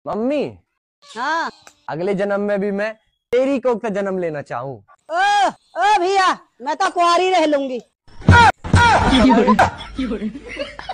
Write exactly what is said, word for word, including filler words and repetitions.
Mummy, हाँ। अगले जन्म में भी मैं तेरी कोख का जन्म लेना चाहूँ। ओ ओ भैया, मैं तो कुंवारी रह लूंगी।